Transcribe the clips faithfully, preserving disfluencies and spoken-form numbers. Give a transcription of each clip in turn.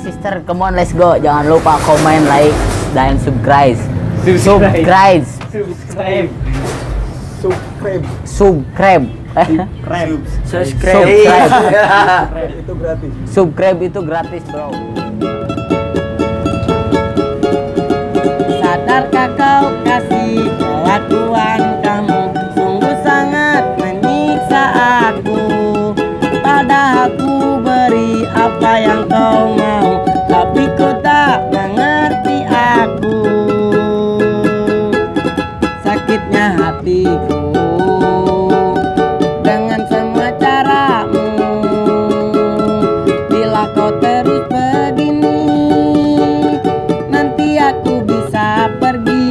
sister, come on, let's go. Jangan lupa komen, like, dan subscribe. Subscribe. Subscribe. Subscribe. Subscribe. Subscribe. Subscribe. Itu gratis. Subscribe itu gratis, bro. Sadarkah kau kasih kelakuan kamu sungguh sangat menyiksa aku. Pada aku beri apa yang kau mau, tapi kau tak mengerti aku. Sakitnya hatiku dengan semua caramu. Bila kau terus begini, nanti aku bisa pergi.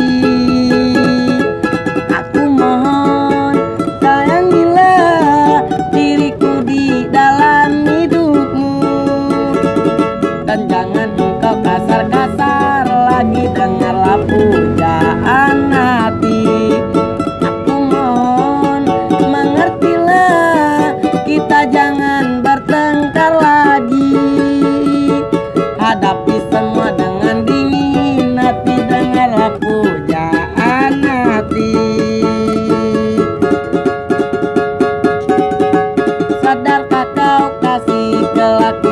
Aku mohon sayangilah diriku di dalam hidupmu, dan jangan engkau kasar-kasar lagi, dengarlah pujaan hati. Aku mohon mengertilah, kita jangan bertengkar lagi. Hadapi semua dengan dingin hati, dengarlah pujaan hati. Sadarkah kau kasih kelakuan